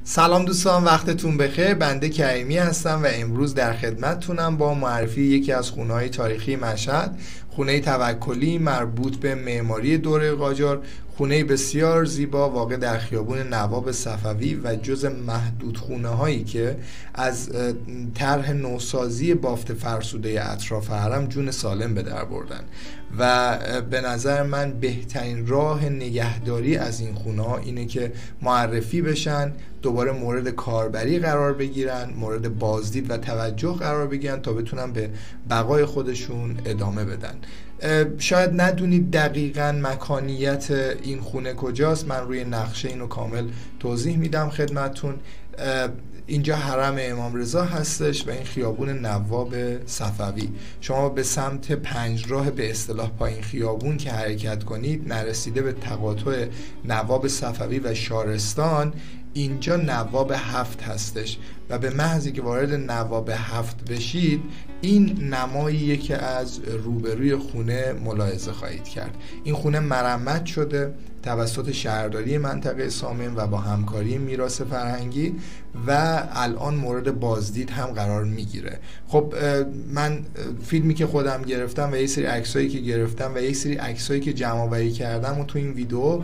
سلام دوستان، وقتتون بخیر. بنده کریمی هستم و امروز در خدمتتونم با معرفی یکی از خونه‌های تاریخی مشهد، خونه توکلی مربوط به معماری دوره قاجار. خونه بسیار زیبا واقع در خیابون نواب صفوی و جز محدود خونه هایی که از طرح نوسازی بافت فرسوده اطراف حرم جون سالم به در بردن و به نظر من بهترین راه نگهداری از این خونه ها اینه که معرفی بشن، دوباره مورد کاربری قرار بگیرن، مورد بازدید و توجه قرار بگیرن تا بتونن به بقای خودشون ادامه بدن. شاید ندونید دقیقاً مکانیت این خونه کجاست. من روی نقشه اینو کامل توضیح میدم خدمتتون. اینجا حرم امام رضا هستش و این خیابون نواب صفوی. شما به سمت پنجراه به اصطلاح پایین خیابون که حرکت کنید، نرسیده به تقاطع نواب صفوی و شارستان، اینجا نواب 7 هستش و به محضی که وارد نواب 7 بشید این نماییه که از روبروی خونه ملاحظه خواهید کرد. این خونه مرمت شده توسط شهرداری منطقه سامن و با همکاری میراث فرهنگی و الان مورد بازدید هم قرار میگیره. خب من فیلمی که خودم گرفتم و یک سری عکسایی که گرفتم و یک سری عکسایی که جمع آوری کردم و تو این ویدیو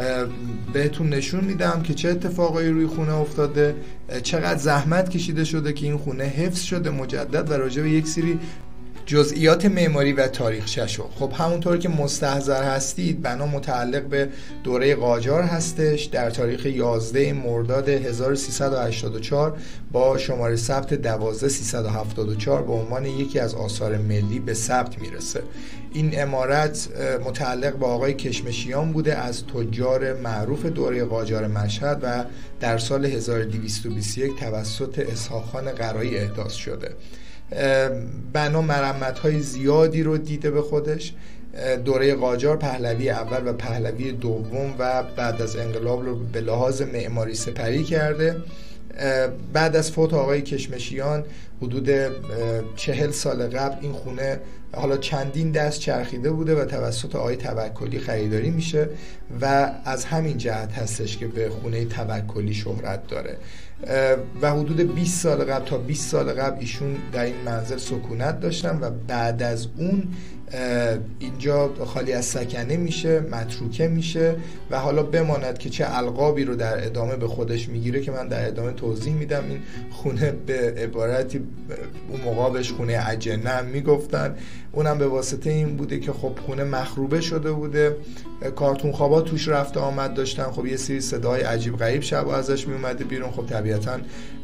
بهتون نشون میدم که چه اتفاقایی روی خونه افتاده، چقدر زحمت کشیده شده که این خونه حفظ شده مجدد و راجع به یک سری جزئیات معماری و تاریخچه‌شو. خب همونطور که مستحضر هستید بنا متعلق به دوره قاجار هستش. در تاریخ 11 مرداد 1384 با شماره ثبت 12374 به عنوان یکی از آثار ملی به ثبت میرسه. این عمارت متعلق به آقای کشمشیان بوده از تجار معروف دوره قاجار مشهد و در سال 1221 توسط اسحاق خان قرایی احداث شده. بنا مرمت‌های زیادی رو دیده به خودش. دوره قاجار پهلوی اول و پهلوی دوم و بعد از انقلاب رو به لحاظ معماری سپری کرده. بعد از فوت آقای کشمشیان حدود 40 سال قبل این خونه حالا چندین دست چرخیده بوده و توسط آقای توکلی خریداری میشه و از همین جهت هستش که به خونه توکلی شهرت داره و حدود 20 سال قبل تا 20 سال قبل ایشون در این منزل سکونت داشتن و بعد از اون اینجا خالی از سکنه میشه، متروکه میشه و حالا بماند که چه القابی رو در ادامه به خودش میگیره که من در ادامه توضیح میدم. این خونه به عبارتی اون موقع بهش خونه اجنه هم میگفتن، اونم به واسطه این بوده که خب خونه مخروبه شده بوده، کارتون خوابا توش رفته آمد داشتن، خب یه سری صدای عجیب غریب شب ازش میومده بیرون، خب طبیعتا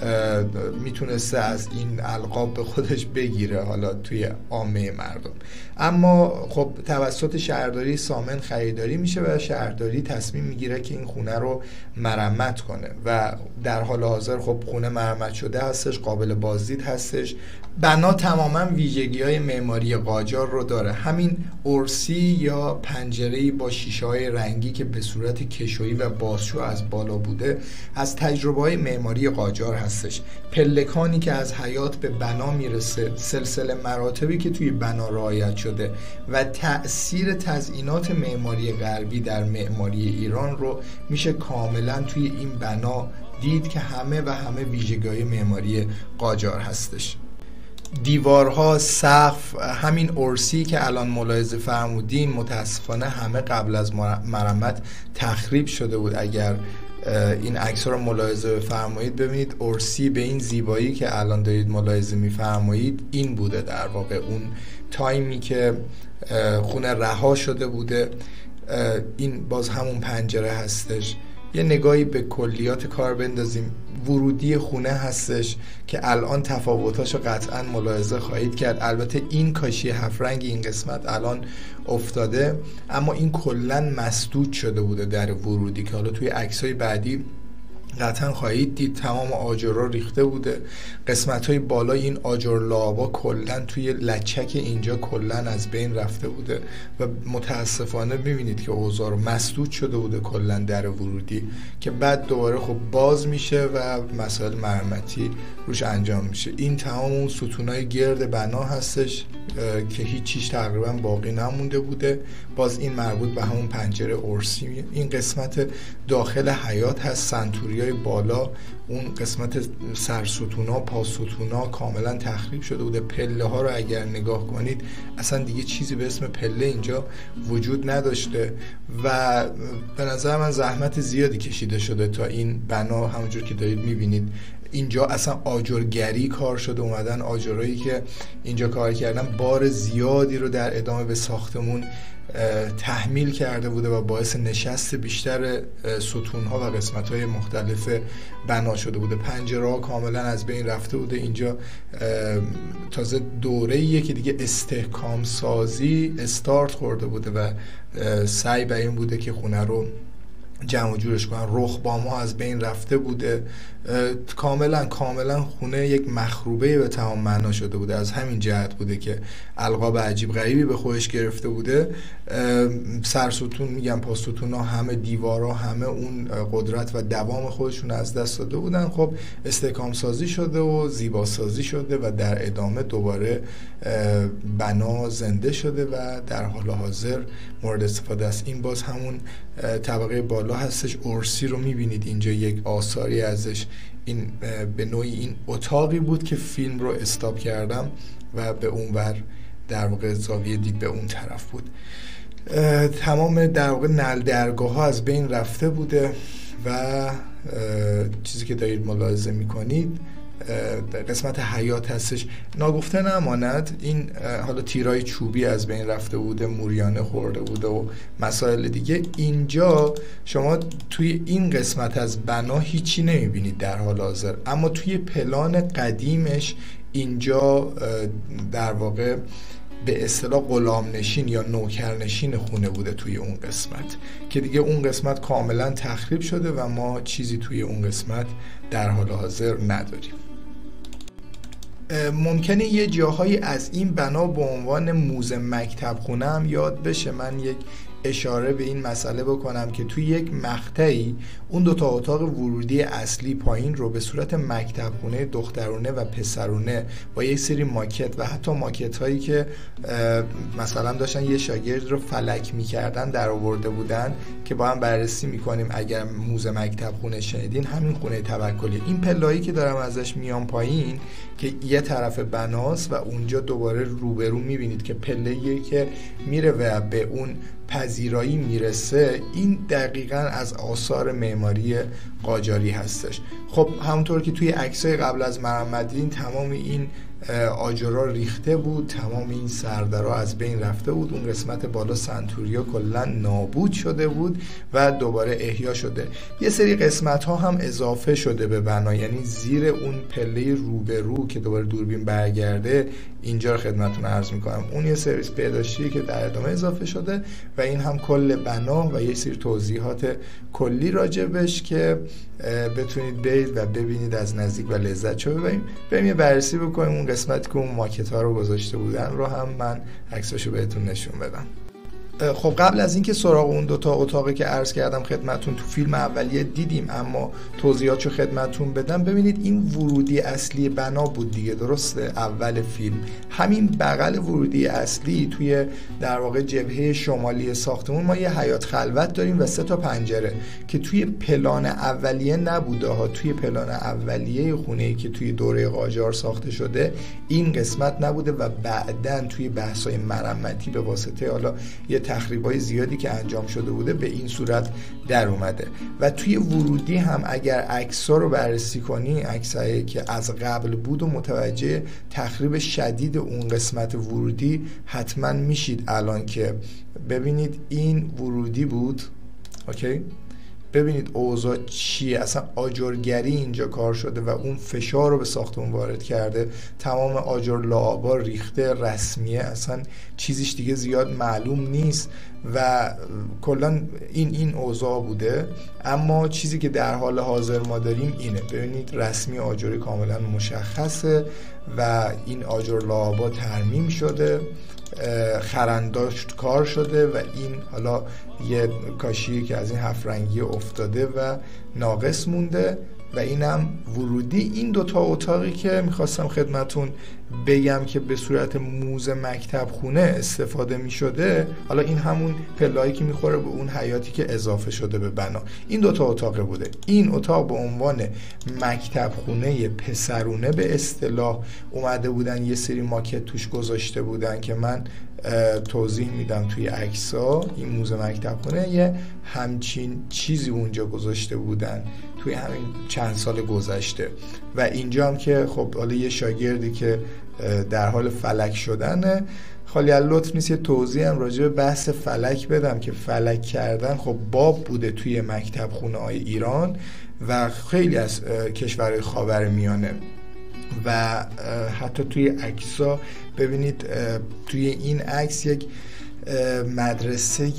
میتونسته از این القاب به خودش بگیره حالا توی عامه مردم. اما خب توسط شهرداری سامن خریداری میشه و شهرداری تصمیم میگیره که این خونه رو مرمت کنه و در حال حاضر خب خونه مرمت شده هستش، قابل بازدید هستش. بنا تماما ویژگی‌های معماری قاجار رو داره. همین ارسی یا پنجره‌ای با شیشه‌های رنگی که به صورت کشویی و بازشو از بالا بوده از تجربه‌های معماری قاجار هستش. پلکانی که از حیاط به بنا میرسه، سلسله مراتبی که توی بنا رعایت شده و تأثیر تزئینات معماری غربی در معماری ایران رو میشه کاملا توی این بنا دید که همه ویژگی‌های معماری قاجار هستش. دیوارها، سقف، همین ارسی که الان ملاحظه فرمودین متاسفانه همه قبل از مرمت تخریب شده بود. اگر این عکس‌ها رو ملاحظه بفرمایید ببینید ارسی به این زیبایی که الان دارید ملاحظه می‌فرمایید این بوده در واقع اون تایمی که خونه رها شده بوده. این باز همون پنجره هستش. یه نگاهی به کلیات کار بندازیم. ورودی خونه هستش که الان تفاوتاشو قطعا ملاحظه خواهید کرد. البته این کاشی 7 رنگ این قسمت الان افتاده اما این کلن مسدود شده بوده در ورودی که حالا توی عکسای بعدی قطعا خواهید دید تمام آجرها ریخته بوده. قسمت‌های بالای این آجر لعابا کلن توی لچک اینجا کلن از بین رفته بوده و متاسفانه می‌بینید که اوضاع مسدود شده بوده کلن در ورودی که بعد دوباره خب باز میشه و مسائل مرمتی روش انجام میشه. این تمام اون ستونای گرد بنا هستش که هیچیش تقریبا باقی نمونده بوده. باز این مربوط به همون پنجره ارسی. این قسمت داخل حیاط هست، سنتوری معماری‌های بالا، اون قسمت سرستونا، پاستونا کاملا تخریب شده بوده. پله ها رو اگر نگاه کنید اصلا دیگه چیزی به اسم پله اینجا وجود نداشته و به نظر من زحمت زیادی کشیده شده تا این بنا همونجور که دارید میبینید اینجا اصلا آجرگری کار شده. اومدن آجرایی که اینجا کار کردن بار زیادی رو در ادامه به ساختمون تحمیل کرده بوده و باعث نشست بیشتر ستونها و قسمت‌های مختلف بنا شده بوده. پنجره‌ها کاملا از بین رفته بوده. اینجا تازه دوره‌ایه که دیگه استحکام سازی استارت خورده بوده و سعی بر این بوده که خونه رو جمع و جورش کنن. رخبام‌ها از بین رفته بوده. کاملا خونه یک مخروبه به تمام معنا شده بوده. از همین جهت بوده که القاب عجیب غریبی به خودش گرفته بوده. سرستون میگم، پاستونا، همه دیوارا، همه اون قدرت و دوام خودشون از دست داده بودن. خب استحکام سازی شده و زیبا سازی شده و در ادامه دوباره بنا زنده شده و در حال حاضر مورد استفاده است. این باز همون طبقه بالا هستش. ارسی رو میبینید اینجا، یک آثاری ازش. این به نوعی این اتاقی بود که فیلم رو استاپ کردم و به اون ور در واقع زاویه دید به اون طرف بود. تمام در واقع نل درگاه ها از بین رفته بوده و چیزی که دارید ملاحظه میکنید قسمت حیاط هستش. ناگفته نماند این حالا تیرای چوبی از بین رفته بوده، موریانه خورده بوده و مسائل دیگه. اینجا شما توی این قسمت از بنا هیچی نمیبینید در حال حاضر، اما توی پلان قدیمش اینجا در واقع به اصطلاح غلامنشین یا نوکرنشین خونه بوده توی اون قسمت، که دیگه اون قسمت کاملا تخریب شده و ما چیزی توی اون قسمت در حال حاضر نداریم. ممکنه یه جاهایی از این بنا به عنوان موزه مکتب خونه هم یاد بشه. من یک اشاره به این مسئله بکنم که توی یک مقطعی اون دوتا اتاق ورودی اصلی پایین رو به صورت مکتب خونه دخترونه و پسرونه با یک سری ماکت و حتی ماکت هایی که مثلا داشتن یه شاگرد رو فلک میکردن در آورده بودن که با هم بررسی میکنیم. اگر موزه مکتب خونه شنیدین، همین خونه توکلی. این پله‌ای که دارم ازش میام پایین که یه طرف بناست و اونجا دوباره روبرو میبینید که پله‌ایه که میره و به اون پذیرایی میرسه. این دقیقاً از آثار معماری قاجاری هستش. خب همونطور که توی عکسای قبل از مرمت دیدین، تمام این آجرها ریخته بود، تمام این سردرها از بین رفته بود. اون قسمت بالا سنتوریا کلا نابود شده بود و دوباره احیا شده. یه سری قسمت ها هم اضافه شده به بنا، یعنی زیر اون پله روبرو که دوباره دوربین برگرده اینجا رو خدمتتون عرض میکنم. اون یه سرویس پیداشتی که در ادامه اضافه شده و این هم کل بنا و یه سری توضیحات کلی راجبش که بتونید برید و ببینید از نزدیک و لذت رو ببریم. بریم یه بررسی بکنیم اون قسمتی که اون ماکت ها رو گذاشته بودن رو هم من عکساشو بهتون نشون بدم. خب قبل از اینکه سراغ اون دوتا اتاقی که عرض کردم خدمتون تو فیلم اولیه دیدیم، اما توضیحاتشو خدمتون بدم. ببینید این ورودی اصلی بنا بود دیگه، درسته؟ اول فیلم همین بغل ورودی اصلی توی در واقع جبهه شمالی ساختمون ما یه حیاط خلوت داریم و 3 تا پنجره که توی پلان اولیه نبوده ها. توی پلان اولیه خونه‌ای که توی دوره قاجار ساخته شده این قسمت نبوده و بعداً توی بحث‌های مرمتی به واسطه حالا یه تخریبای زیادی که انجام شده بوده به این صورت در اومده. و توی ورودی هم اگر عکس‌ها رو بررسی کنی، عکسایی که از قبل بود و متوجه تخریب شدید اون قسمت ورودی حتما میشید. الان که ببینید این ورودی بود، اوکی؟ ببینید اوضاع چیه، اصلا آجرگری اینجا کار شده و اون فشار رو به ساختمون وارد کرده. تمام آجر لعابا ریخته، رسمیه، اصلا چیزیش دیگه زیاد معلوم نیست و کلا این اوضاع بوده. اما چیزی که در حال حاضر ما داریم اینه. ببینید رسمی آجری کاملا مشخصه و این آجر لعابا ترمیم شده، خرنداشت کار شده و این حالا یه کاشیه که از این 7 رنگی افتاده و ناقص مونده و اینم ورودی. این دوتا اتاقی که میخواستم خدمتون بگم که به صورت موزه مکتب خونه استفاده میشده، حالا این همون پله‌ای که میخوره به اون حیاتی که اضافه شده به بنا. این دوتا اتاق بوده. این اتاق به عنوان مکتب خونه پسرونه به اصطلاح اومده بودن، یه سری ماکت توش گذاشته بودن که من توضیح میدم توی عکس‌ها. این موزه مکتب خونه یه همچین چیزی اونجا گذاشته بودن توی همین چند سال گذشته. و اینجا هم که خب حالا یه شاگردی که در حال فلک شدنه، خالی از لطف نیست یه توضیح هم راجع به بحث فلک بدم که فلک کردن خب باب بوده توی مکتب خونه های ایران و خیلی از کشورهای خاورمیانه. و حتی توی عکس‌ها ببینید، توی این عکس یک مدرسه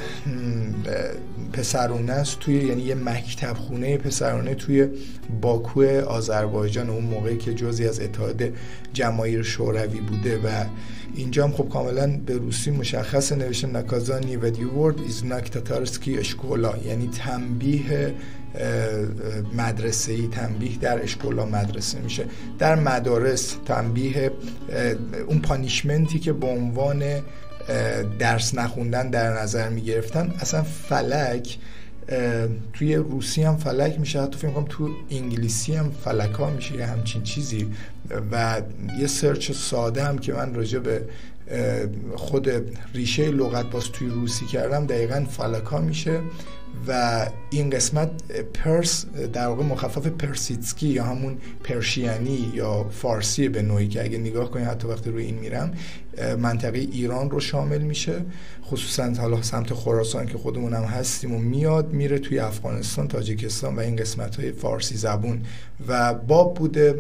پسرونه است، یعنی یه مکتب خونه پسرونه توی باکو آذربایجان، اون موقعی که جزئی از اتحاد جماهیر شوروی بوده. و اینجا هم خب کاملا به روسی مشخص نوشته نکازانی و دیورد از نکتاتارسکی اشکولا، یعنی تنبیه مدرسه‌ای، تنبیه در اشکولا مدرسه میشه. در مدارس تنبیه، اون پانیشمنتی که به عنوان درس نخوندن در نظر میگرفتن. اصلا فلک توی روسی هم فلک میشه، حتی فکر کنم تو انگلیسی هم فلکا میشه، یه همچین چیزی. و یه سرچ ساده هم که من راجع به خود ریشه لغت باز توی روسی کردم، دقیقاً فلکا میشه. و این قسمت پرس در واقع مخفف پرسیتسکی یا همون پرشیانی یا فارسی به نوعی که اگه نگاه کنید حتی وقتی روی این میرم منطقه ایران رو شامل میشه، خصوصا حالا سمت خراسان که خودمون هم هستیم و میاد میره توی افغانستان، تاجیکستان و این قسمت‌های فارسی زبون. و باب بوده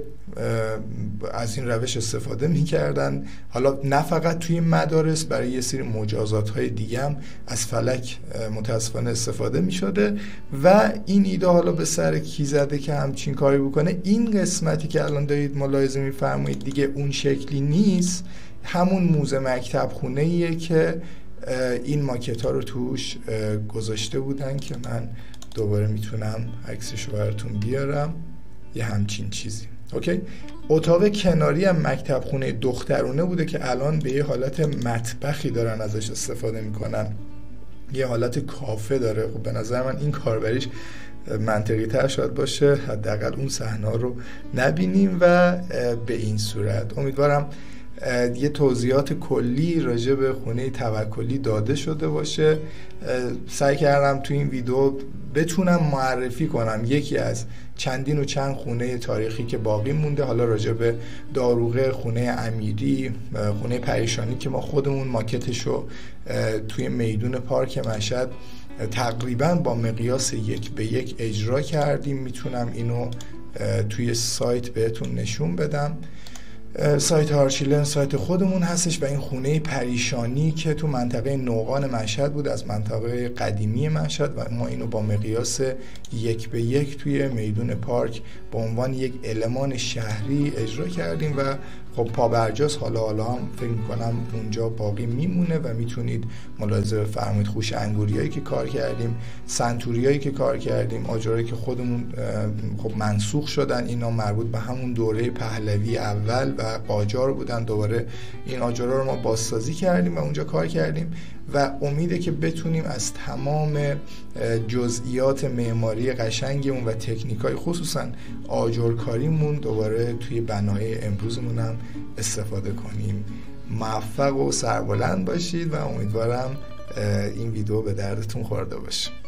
از این روش استفاده میکردن. حالا نه فقط توی مدارس، برای یه سری مجازات‌های دیگه هم از فلک متاسفانه استفاده میشده. و این ایده حالا به سر کی زده که همچین کاری بکنه؟ این قسمتی که الان دارید ملاحظه میفرمایید دیگه اون شکلی نیست، همون موزه مکتب خونه ایه که این ماکت ها رو توش گذاشته بودن که من دوباره میتونم عکسش رو براتون بیارم. یه همچین چیزی. اوکی. اتاق کناری هم مکتب خونه دخترونه بوده که الان به یه حالت مطبخی دارن ازش استفاده میکنن، یه حالت کافه داره. خب به نظر من این کاربریش منطقی تر شاید باشه، حداقل اون صحنه رو نبینیم. و به این صورت امیدوارم یه توضیحات کلی راجع به خونه توکلی داده شده باشه. سعی کردم تو این ویدیو بتونم معرفی کنم یکی از چندین و چند خونه تاریخی که باقی مونده. حالا راجع به داروغه، خونه امیری، خونه پریشانی که ما خودمون ماکتشو توی میدون پارک مشهد تقریبا با مقیاس 1:1 اجرا کردیم. میتونم اینو توی سایت بهتون نشون بدم. سایت آرچیلن سایت خودمون هستش. و این خونه پریشانی که تو منطقه نوقان مشهد بود، از منطقه قدیمی مشهد، و ما اینو با مقیاس 1:1 توی میدون پارک به عنوان یک المان شهری اجرا کردیم. و خب پابرجاست، حالا هم فکر میکنم اونجا باقی میمونه و میتونید ملاحظه بفرمایید. خوش انگوریایی که کار کردیم، سنتوریایی که کار کردیم، آجرایی که خودمون خب منسوخ شدن، اینا مربوط به همون دوره پهلوی اول و قاجار بودن. دوباره این آجرها رو ما بازسازی کردیم و اونجا کار کردیم. و امیده که بتونیم از تمام جزئیات معماری قشنگمون و تکنیکای خصوصا آجرکاریمون دوباره توی بنای امروزمون هم استفاده کنیم. موفق و سربلند باشید و امیدوارم این ویدیو به دردتون خورده باشه.